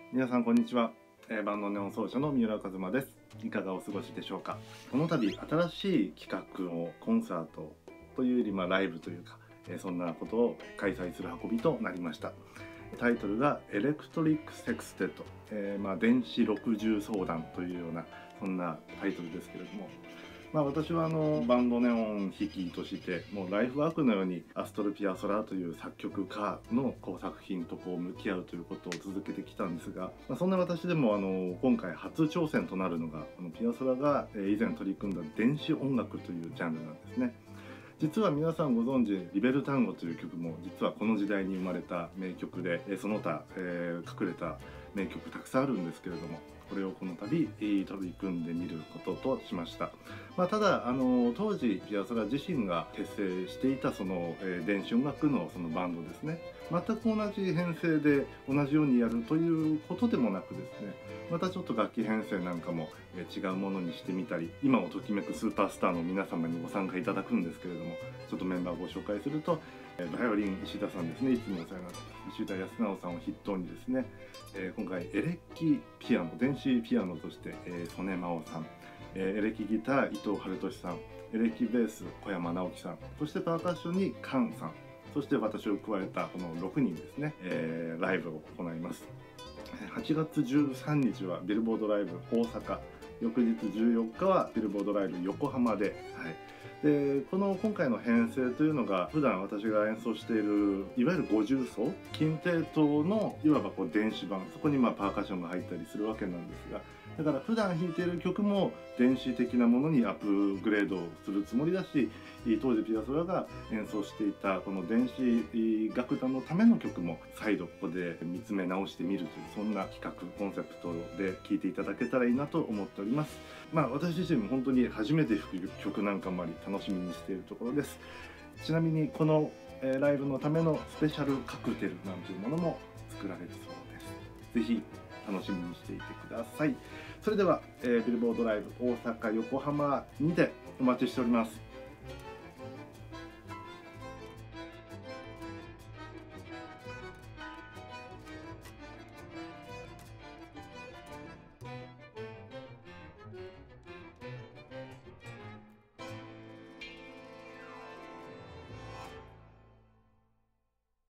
皆さんこんにちは。バンドネオン奏者の三浦和馬です。いかがお過ごしでしょうか。この度新しい企画をコンサートというよりライブというか、そんなことを開催する運びとなりました。タイトルがエレクトリックセクステッド、電子六重奏談というようなそんなタイトルですけれども、私はバンドネオン弾きとしてもうライフワークのようにアストル・ピアソラという作曲家の作品と向き合うということを続けてきたんですが、そんな私でも今回初挑戦となるのがピアソラが以前取り組んだ電子音楽というジャンルなんですね。実は皆さんご存知リベルタンゴという曲も実はこの時代に生まれた名曲で、その他、隠れた名曲たくさんあるんですけれども、これをこの度取り組んでみることとしました。ただ当時ピアソラ自身が結成していたその、電子音楽のそのバンドですね、全く同じ編成で同じようにやるということでもなくですね、またちょっと楽器編成なんかも違うものにしてみたり、今をときめくスーパースターの皆様にご参加いただくんですけれども、ちょっとメンバーをご紹介すると、バイオリン石田さんですね、いつもお世話になって石田康直さんを筆頭にですね、今回エレキピアノ、電子ピアノとして、曽根真央さん、エレキギター伊藤春俊さん、エレキベース小山直樹さん、そしてパーカッションに菅さん、そして私を加えたこの6人ですね、ライブを行います。8月13日はビルボードライブ大阪、翌日14日はビルボードライブ横浜で、で今回の編成というのが普段私が演奏しているいわゆる50奏金低塔のいわば電子版、そこにパーカッションが入ったりするわけなんですが、だから普段弾いている曲も電子的なものにアップグレードをするつもりだし、当時ピアソラが演奏していたこの電子楽団のための曲も再度ここで見つめ直してみるという、そんな企画コンセプトで聴いていただけたらいいなと思っております。私自身も本当に初めて弾く曲なんかもあり楽しみにしているところです。ちなみにこのライブのためのスペシャルカクテルなんていうものも作られるそうです。ぜひ楽しみにしていてください。それでは、ビルボードライブ大阪横浜にてお待ちしております。